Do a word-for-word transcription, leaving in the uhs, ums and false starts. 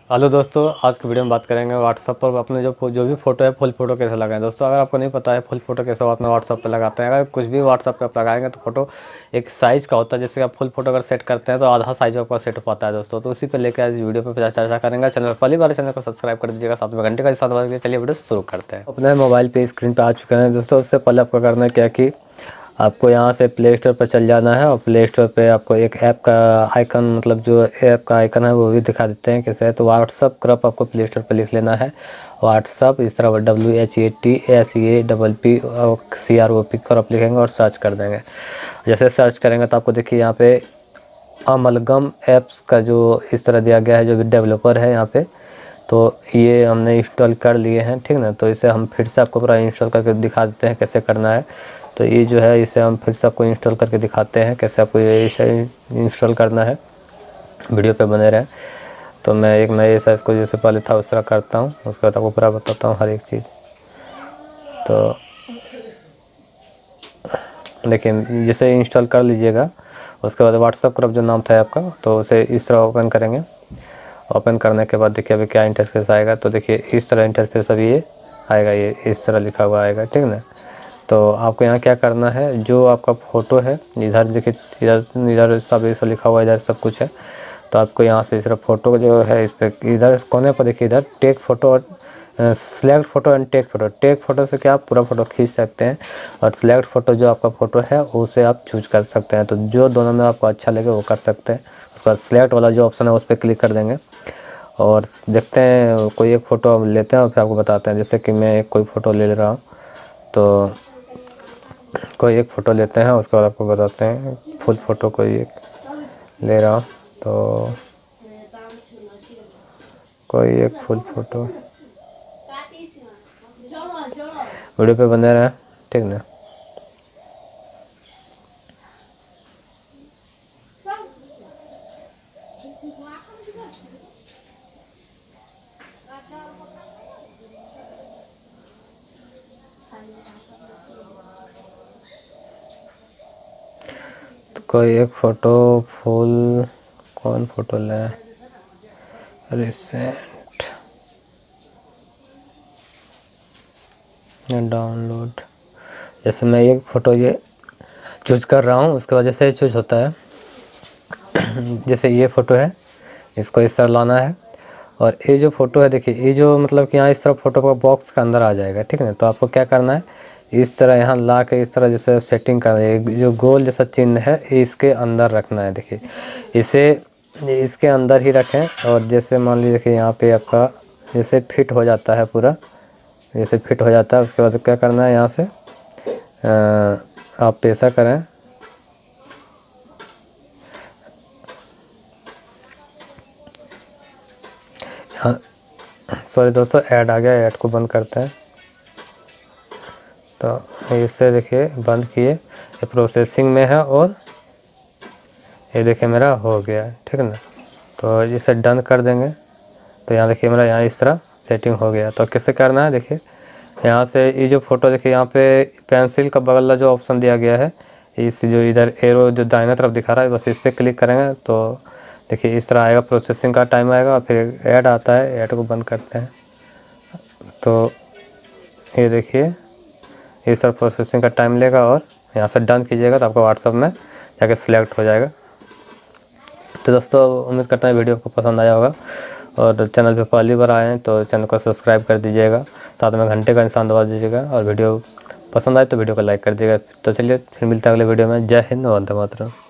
Hello दोस्तों, आज की वीडियो में बात करेंगे व्हाट्सएप पर अपने जो जो भी फोटो है फुल फोटो कैसे लगाएं। दोस्तों अगर आपको नहीं पता है फुल फोटो कैसे अपने व्हाट्सएप पे लगाते हैं, अगर कुछ भी व्हाट्सएप पे आप लगाएंगे तो फोटो एक साइज़ का होता है। जैसे आप फुल फोटो अगर सेट करते हैं तो आधा साइज आपका सेट हो पाता है दोस्तों। तो उसी पर लेकर आज वीडियो पर चर्चा करेंगे। चैनल पहली बार चैनल को सब्सक्राइब कर दीजिएगा, साथ में घंटे का साथ बजे। चलिए वीडियो शुरू करते हैं। अपने मोबाइल पर स्क्रीन पर आ चुके हैं दोस्तों। उससे पहले आपको करना है क्या कि आपको यहाँ से प्ले स्टोर पर चल जाना है और प्ले स्टोर पे आपको एक ऐप का आइकन, मतलब जो ऐप का आइकन है वो भी दिखा देते हैं कैसे है। तो व्हाट्सअप क्रॉप आपको प्ले स्टोर पे लिख लेना है। व्हाट्सअप इस तरह W H A T S A double P और C R O P crop लिखेंगे और सर्च कर देंगे। जैसे सर्च करेंगे तो आपको देखिए यहाँ पे अमलगम ऐप्स का जो इस तरह दिया गया है, जो डेवलपर है यहाँ पे, तो ये हमने इंस्टॉल कर लिए हैं, ठीक ना। तो इसे हम फिर से आपको पूरा इंस्टॉल करके दिखा देते हैं कैसे करना है। तो ये जो है इसे हम फिर से आपको इंस्टॉल करके दिखाते हैं कैसे आपको ये इसे इंस्टॉल करना है। वीडियो पे बने रहें। तो मैं एक नए साइज़ को जैसे पहले था उस तरह करता हूँ, उसके बाद आपको पूरा बताता हूँ हर एक चीज़। तो लेकिन जैसे इंस्टॉल कर लीजिएगा, उसके बाद व्हाट्सएप क्रॉप जो नाम था आपका, तो उसे इस तरह ओपन करेंगे। ओपन करने के बाद देखिए अभी क्या इंटरफेस आएगा। तो देखिए इस तरह इंटरफेस अभी ये आएगा, ये इस तरह लिखा हुआ आएगा, ठीक ना। तो आपको यहाँ क्या करना है, जो आपका फ़ोटो है इधर देखिए, इधर इधर सब ऐसा लिखा हुआ है, इधर सब कुछ है। तो आपको यहाँ से सिर्फ फ़ोटो जो है इस पर इधर कोने पर देखिए, इधर टेक फ़ोटो और select photo and take photo. Take photo से क्या आप पूरा फ़ोटो खींच सकते हैं, और सिलेक्ट फ़ोटो जो आपका फ़ोटो है उसे आप चूज कर सकते हैं। तो जो दोनों में आपको अच्छा लगे वो कर सकते हैं। उसके बाद सिलेक्ट वाला जो ऑप्शन है उस पर क्लिक कर देंगे और देखते हैं कोई एक फ़ोटो लेते हैं और फिर आपको बताते हैं। जैसे कि मैं एक कोई फ़ोटो ले रहा हूँ, तो कोई एक फ़ोटो लेते हैं, उसके बाद आपको बताते हैं। फुल फ़ोटो कोई एक ले रहा हूँ, तो कोई एक फुल फ़ोटो, वीडियो पे बने रहें, ठीक ना। तो कोई एक फ़ोटो फुल, कौन फ़ोटो लें, रिसेंट डाउनलोड। जैसे मैं एक फ़ोटो ये चूज कर रहा हूँ, उसके वजह से चूज होता है। जैसे ये फ़ोटो है, इसको इस तरह लाना है। और ये जो फ़ोटो है देखिए, ये जो मतलब कि यहाँ इस तरह फ़ोटो का बॉक्स का अंदर आ जाएगा, ठीक है। तो आपको क्या करना है, इस तरह यहाँ ला के इस तरह जैसे सेटिंग करना है। जो गोल जैसा चिन्ह है इसके अंदर रखना है। देखिए इसे इसके अंदर ही रखें। और जैसे मान लीजिए देखिए यहाँ पे आपका जैसे फिट हो जाता है पूरा, जैसे फिट हो जाता है, उसके बाद क्या करना है, यहाँ से आ, आप ऐसा करें, हाँ सॉरी दोस्तों, ऐड आ गया, ऐड को बंद करते हैं। तो इससे देखिए बंद किए, ये प्रोसेसिंग में है और ये देखिए मेरा हो गया है, ठीक है ना। तो इसे डन कर देंगे। तो यहाँ देखिए मेरा यहाँ इस तरह सेटिंग हो गया। तो कैसे करना है, देखिए यहाँ से ये जो फ़ोटो देखिए, यहाँ पे पेंसिल का बगल वाला जो ऑप्शन दिया गया है, इस जो इधर एरो जो दाहिने तरफ दिखा रहा है, बस इस पर क्लिक करेंगे तो देखिए इस तरह आएगा, प्रोसेसिंग का टाइम आएगा। फिर ऐड आता है, ऐड को बंद करते हैं। तो ये देखिए इस तरह प्रोसेसिंग का टाइम लेगा और यहाँ से डन कीजिएगा तो आपका व्हाट्सएप में जाके सिलेक्ट हो जाएगा। तो दोस्तों उम्मीद करता हूँ वीडियो आपको पसंद आया होगा, और चैनल पे पहली बार आए हैं तो चैनल को सब्सक्राइब कर दीजिएगा, साथ में घंटे का निशान दबा दीजिएगा, और वीडियो पसंद आए तो वीडियो को लाइक कर दीजिएगा। तो चलिए फिर मिलते हैं अगले वीडियो में। जय हिंद, वंदे मातरम।